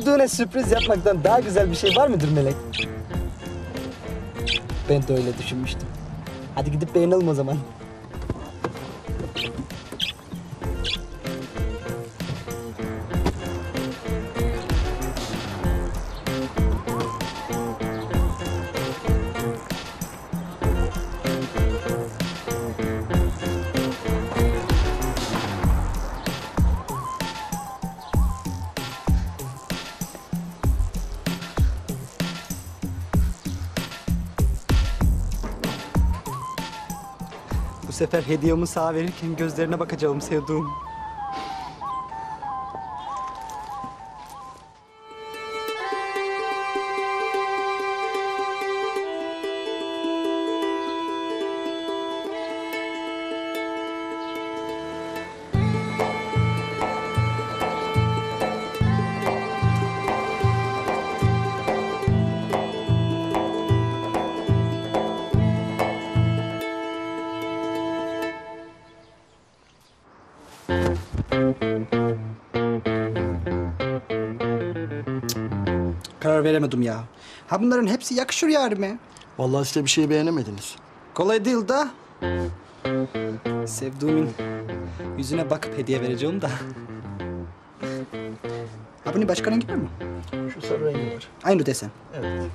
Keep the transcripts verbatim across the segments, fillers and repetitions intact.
Sevduğuna sürpriz yapmaktan daha güzel bir şey var mıdır Melek? Ben de öyle düşünmüştüm. Hadi gidip beğenelim o zaman. Bu sefer hediyemi sağa verirken gözlerine bakacağım sevduğum. Karar veremedim ya. Ha bunların hepsi yakışır yarime. Vallahi size bir şey beğenemediniz. Kolay değil da. Sevduğumun yüzüne bakıp hediye vereceğim da. Ha bunun başka rengi var mı? Şu sarı rengi var. Aynı desen. Evet.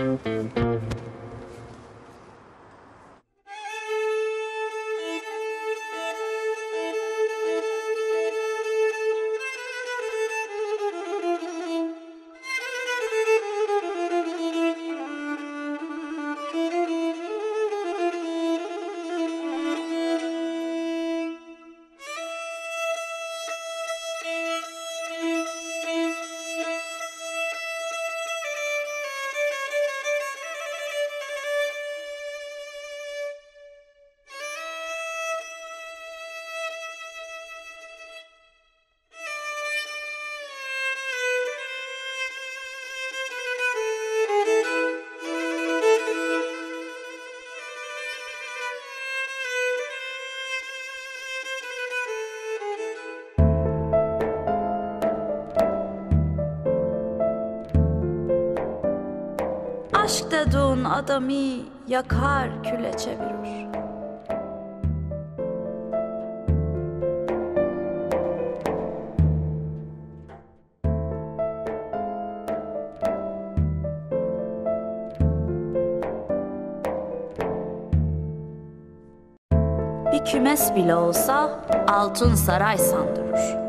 Aşk dediğin adamı yakar küle çevirir. Bir kümes bile olsa altın saray sandırır.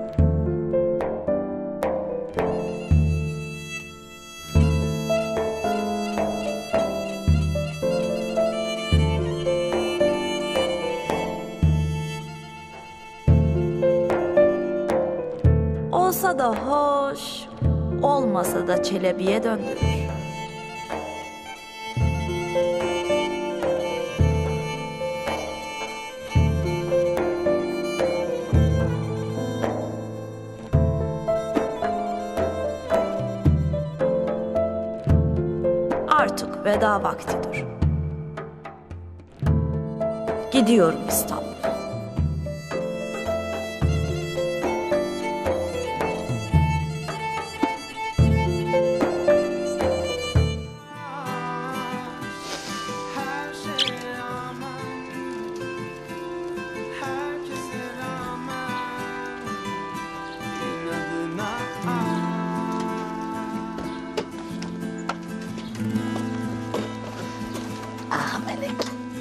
Olsa da hoş, olmasa da çelebiye döndürür. Artık veda vaktidir. Gidiyorum İstanbul'a. Ah Melek.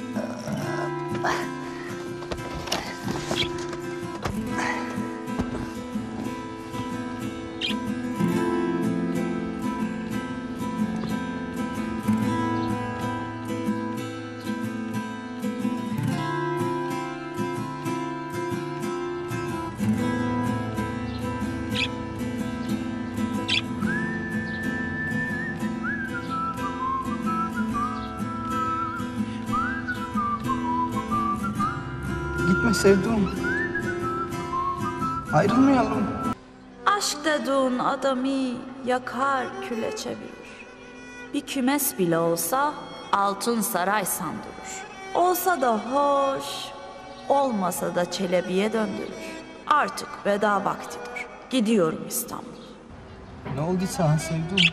Gitme sevduğum. Ayrılmayalım. Aşk dediğin adamı yakar küle çevirir. Bir kümes bile olsa altın saray sandırır. Olsa da hoş, olmasa da çelebiye döndürür. Artık veda vaktidir. Gidiyorum İstanbul. Ne oldu sana sevdiğim?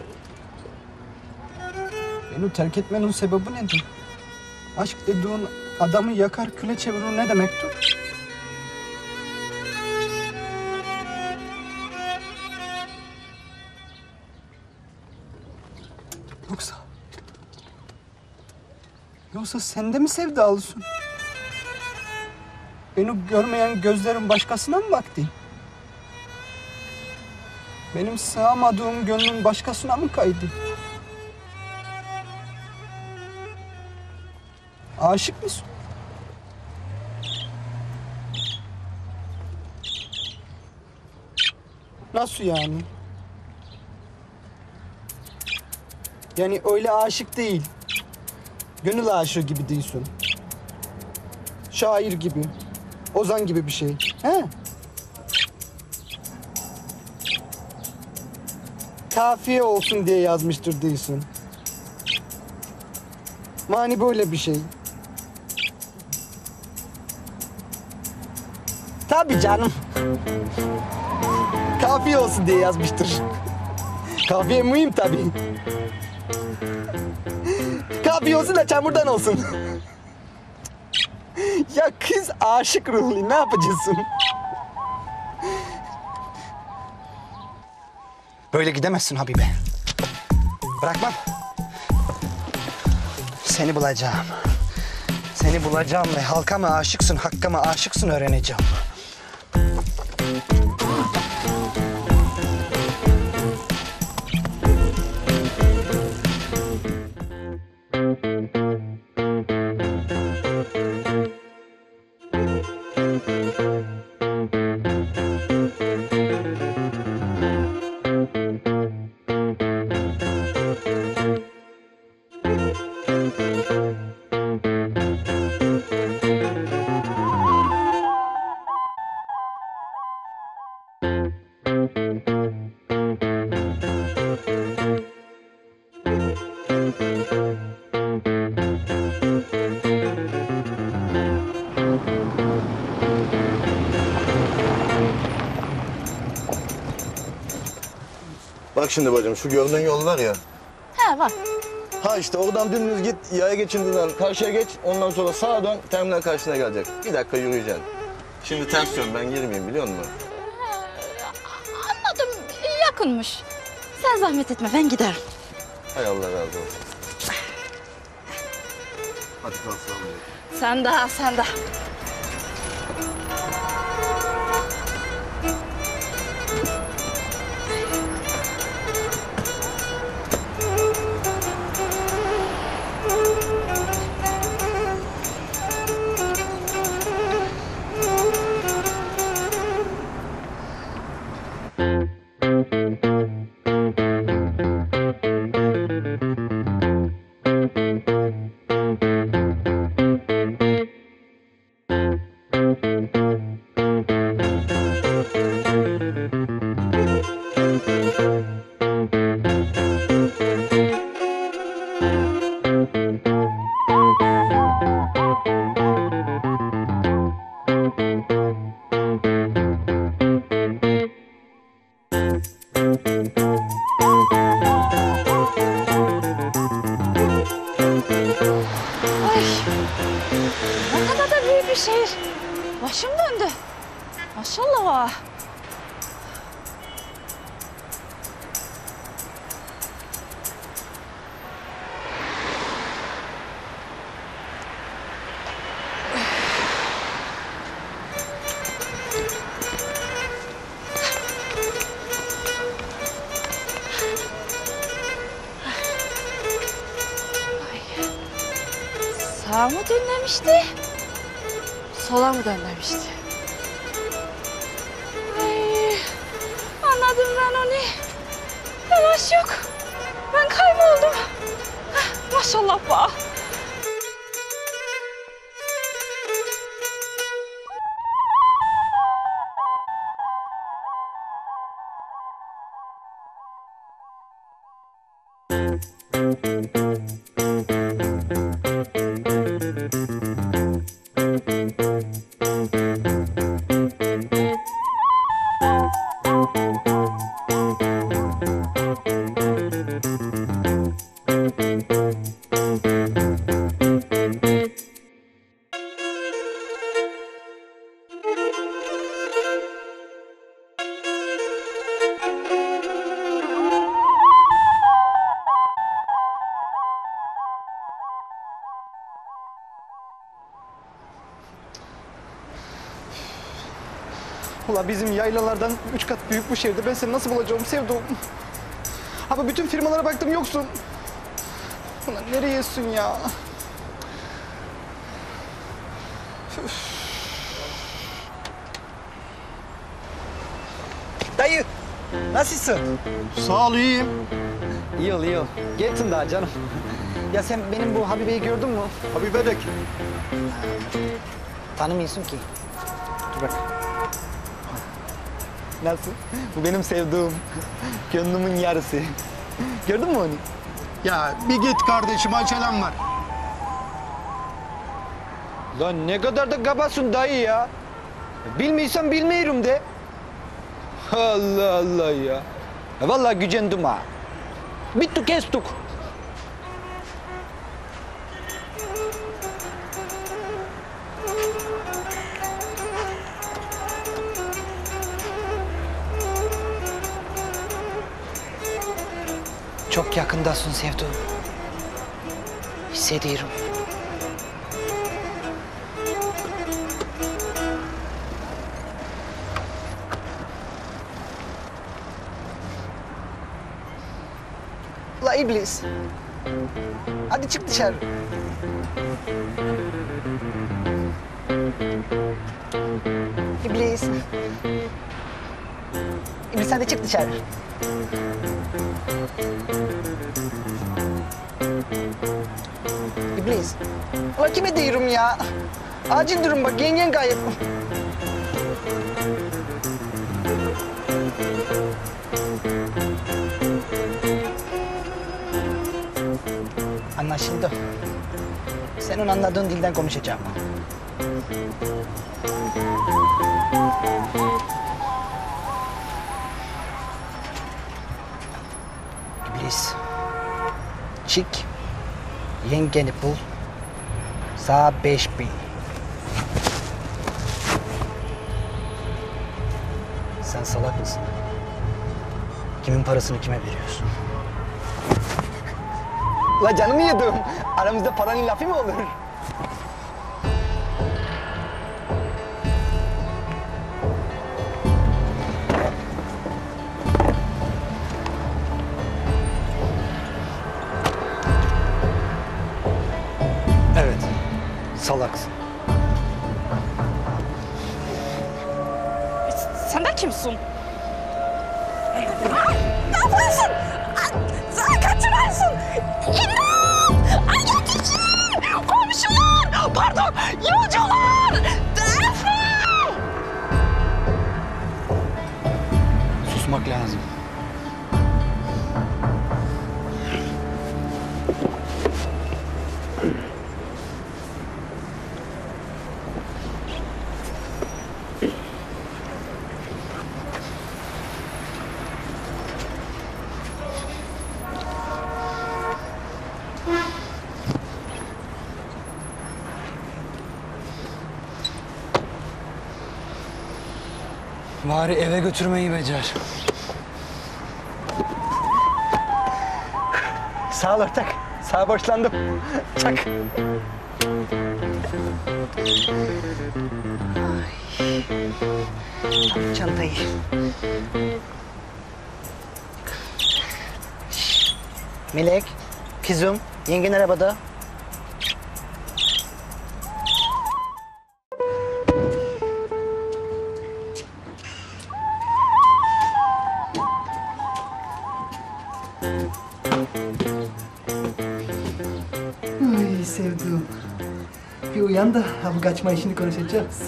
Beni terk etmenin sebebi nedir? Aşk dediğin adamı yakar küle çevirir ne demektir? Yoksa... Yoksa sen de mi sevdalısın? Beni görmeyen gözlerin başkasına mı baktı? Benim sığamadığım gönlüm başkasına mı kaydı? Aşık mısın? Nasıl yani? Yani öyle aşık değil. Gönül aşığı gibi değilsin. Şair gibi. Ozan gibi bir şey. He? Kafiye olsun diye yazmıştır değilsin. Mani böyle bir şey. Tabii canım. Kafiye olsun diye yazmıştır. Kafiye mühim tabii. Kafiye olsun da çamurdan olsun. Ya kız aşık ruhlu, ne yapacaksın? Böyle gidemezsin Habibe. Bırakmam. Seni bulacağım. Seni bulacağım ve halka mı aşıksın, hakka mı aşıksın öğreneceğim. Bak şimdi bacım, şu gördüğün yol var ya. He var. Ha işte oradan dümdüz git, yaya geçidinden karşıya geç. Ondan sonra sağa dön, terminal karşına gelecek. Bir dakika yürüyeceksin. Şimdi ters dön, ben girmeyeyim biliyor musun? Anladım. Yakınmış. Sen zahmet etme, ben giderim. Hay Allah razı olsun. Hadi kal, selamun aleyküm. Sen de, sen de. Ne kadar da büyük bir şehir. Başım döndü. Maşallah var. Sağa mı dön demişti? Sola mı dön demişti? Ay, anladım ben onu. Telaş yok. Ben kayboldum. Hah, maşallah bak. Ula bizim yaylalardan üç kat büyük bu şehirde ben seni nasıl bulacağım sevduğum? Abi bütün firmalara baktım yoksun. Ulan nereyesin ya? Üf. Dayı, nasılsın? Sağ ol, iyiyim. İyi ol, iyi ol. Gelsin daha canım. Ya sen benim bu Habibe'yi gördün mü? Habibe de kim? Tanımıyorsun ki. Dur bak. Nasıl? Bu benim sevduğum. Gönlümün yarısı. Gördün mü onu? Ya bir git kardeşim, acelem var. Lan ne kadar da kabasın dayı ya. Bilmiyorsan bilmiyorum de. Allah Allah ya. Ya vallahi gücendim ha. Bittik kestik. Çok yakındasın sevduğum. Hissediyorum. La iblis. Hadi çık dışarı. İblis. İblis hadi çık dışarı. İblis. Ulan kime diyorum ya? Acil durum bak, yengen kayıp. Anlaşıldı. Senin anladığın dilden konuşacağım. İblis. Çık. Yengeni bul. Sağ beş bin. Sen salak mısın? Kimin parasını kime veriyorsun? La canımı yedim. Aramızda paranın lafı mı olur? Evet, salaksın. Sen de kimsin? Ah, ne yapıyorsun? Ah, sen kaçırarsın. İmdat! Ay yetişin! Komşular! Pardon, yolcular! Defol! Susmak lazım. Bari eve götürmeyi becer. Sağ ol ortak. Sağ boşlandım. Çak. Ay. Al çantayı. Şş. Melek, kızım, yengen arabada. Ay sevdiğim. Bir uyan da ha bu kaçma işini konuşacağız.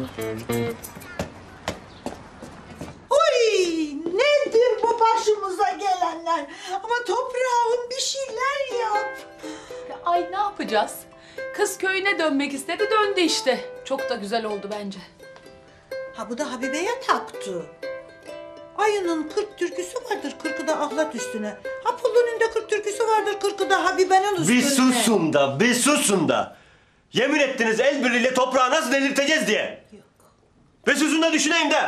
Uy, nedir bu başımıza gelenler? Ama toprağım bir şeyler yap. Ay ne yapacağız? Kız köyüne dönmek istedi, döndü işte. Çok da güzel oldu bence. Ha bu da Habibe'ye taktı. Ayının kırk türküsü vardır, kırkı da ahlat üstüne. Ha Pullu'nun da kırk türküsü vardır, kırkı da Habibe'nin üstüne. Bir susun da, bir susun da. Yemin ettiniz el birliğiyle toprağı nasıl delirteceğiz diye. Yok. Bir susun da düşüneyim de.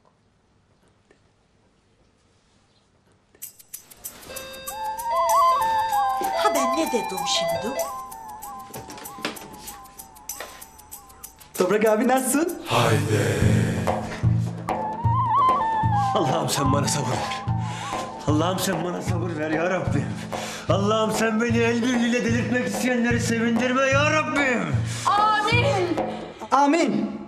Ha ben ne dedim şimdi? Toprak abi nasılsın? Haydi. Allah'ım sen bana sabır ver. Allah'ım sen bana sabır ver ya Rabbim. Allah'ım sen beni el birliğiyle delirtmek isteyenleri sevindirme ya Rabbim. Amin. Amin.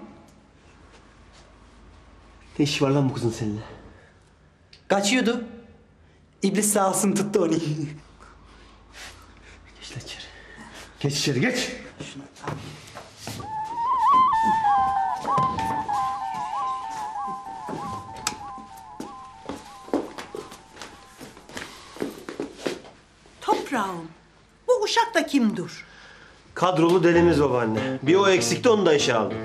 Ne işi var lan bu kızın seninle? Kaçıyordu. İblis sağ olsun tuttu onu. Geç lan içeri. Geç içeri geç. Toprağım, bu uşak da kimdir? Kadrolu delimiz babaanne. Bir o eksikti, onu da işe aldım.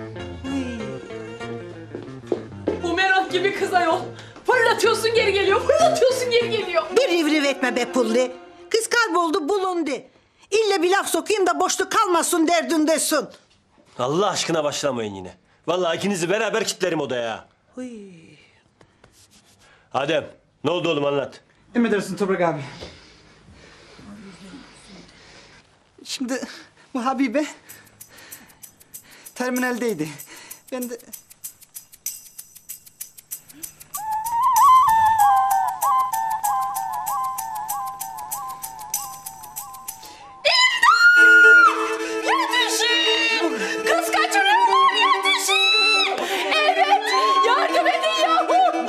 Bumerang gibi kız ayol. Fırlatıyorsun geri geliyor, fırlatıyorsun geri geliyor. Bir rivriv etme be pulli. Kız kayboldu bulundu. İlle bir laf sokayım da boşluk kalmasın derdindesin. Allah aşkına başlamayın yine. Vallahi ikinizi beraber kilitlerim odaya. Uy. Adem, ne oldu oğlum anlat. Emredersin Toprak abi. Şimdi bu Habibe terminaldeydi. Ben de... Yetişin! Kız kaçırıyorlar, yetişin! Evet, yardım edin yahu!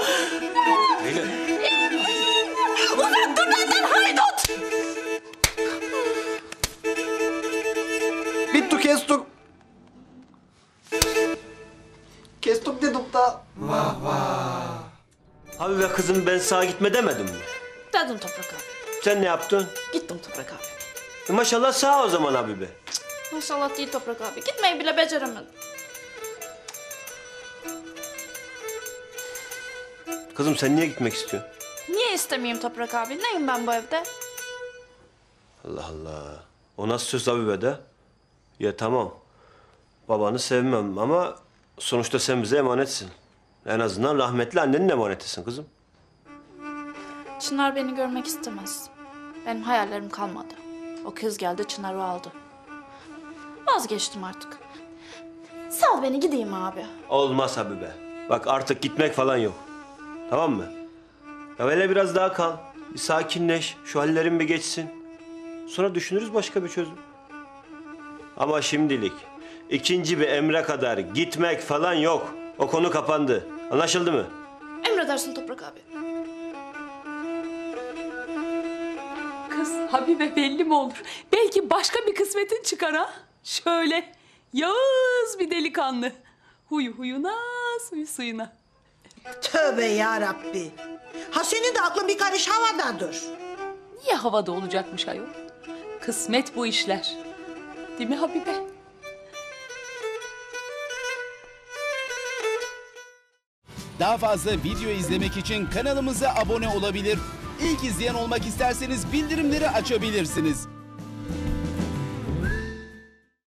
Uzak dur benden haydut! Bittu kestuk. Kestuk dedim da. Abi ve kızım ben sağa gitme demedim mi? Dedim Toprak abi. Sen ne yaptın? Gittim Toprak abi. E maşallah sağ o zaman abi be. Maşallah değil Toprak abi. Gitmeyi bile beceremedim. Kızım sen niye gitmek istiyorsun? Niye istemeyeyim Toprak abi? Neyim ben bu evde? Allah Allah. O nasıl söz abi be de? Ya tamam. Babanı sevmem ama sonuçta sen bize emanetsin. En azından rahmetli annenin emanetisin kızım. Çınar beni görmek istemez. Benim hayallerim kalmadı. O kız geldi, Çınar'ı aldı. Vazgeçtim artık. Sal beni gideyim abi. Olmaz Habibe. Bak artık gitmek falan yok. Tamam mı? Ya hele biraz daha kal. Bir sakinleş. Şu hallerin bir geçsin. Sonra düşünürüz başka bir çözüm. Ama şimdilik ikinci bir emre kadar gitmek falan yok. O konu kapandı. Anlaşıldı mı? Emredersin Toprak abi. Kız Habibe belli mi olur? Belki başka bir kısmetin çıkar ha? Şöyle yağız bir delikanlı. Huyu huyuna, suyu suyuna. Tövbe yarabbi. Ha senin de aklın bir karış havadadır. Niye havada olacakmış ayol? Kısmet bu işler. Değil mi Habibe? Daha fazla video izlemek için kanalımıza abone olabilir. İlk izleyen olmak isterseniz bildirimleri açabilirsiniz.